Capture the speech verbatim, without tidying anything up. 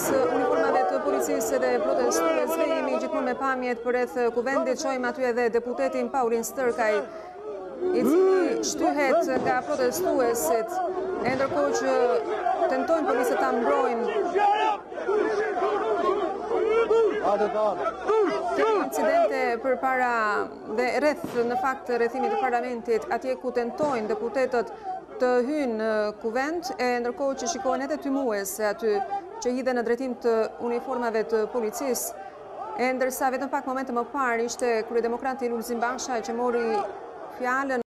uniformave të policisë dhe protestuesve, jemi gjithmonë me pamjet përreth kuvendit. Shohim aty edhe deputetin Paulin Stërkaj, i cili shtyhet nga protestuesit, e ndërkohë që tentojnë policët ta mbrojnë të incidente përpara dhe rreth në fakt rrethimit të parlamentit, atje ku tentojnë deputetët të hynë në kuvent, e ndërkohë që shikohen edhe tymuese aty që hidhen në drejtim të uniformave të policisë, e ndërsa vetëm pak momente më parë ishte kryedemokrati Lulzim Basha që mori fjalën